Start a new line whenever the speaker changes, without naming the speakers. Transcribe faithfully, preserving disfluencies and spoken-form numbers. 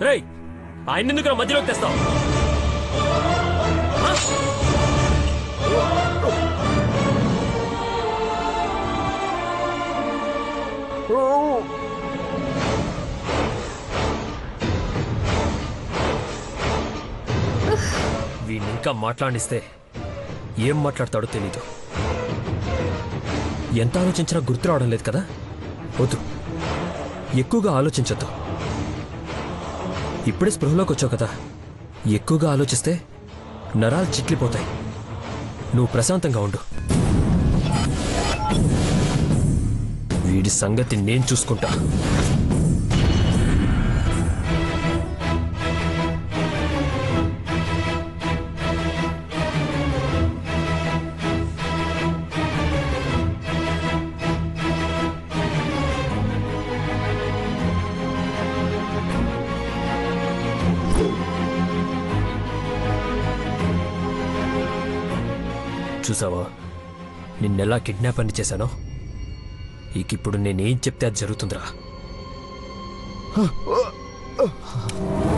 రేయ్, ఆయన ఎందుకు మధ్యలోకి తెస్తావు? వీడిని ఇంకా మాట్లాడిస్తే ఏం మాట్లాడతాడో తెలీదు. ఎంత ఆలోచించినా గుర్తు రావడం లేదు కదా. వద్దు, ఎక్కువగా ఆలోచించొద్దు. ఇప్పుడే స్పృహలోకి వచ్చావు కదా, ఎక్కువగా ఆలోచిస్తే నరాలు చిట్లిపోతాయి. నువ్వు ప్రశాంతంగా ఉండు. వీడి సంగతి నేను చూసుకుంటా. చూసావా నిన్నెలా కిడ్నాప్ అని చేశానో? ఇకిప్పుడు నేనేం చెప్తే అది జరుగుతుందిరా.